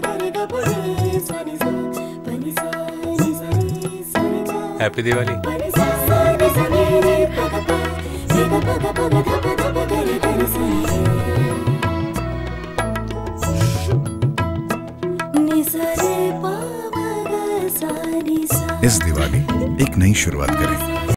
Happy Diwali. इस दिवाली एक नई शुरुआत करें।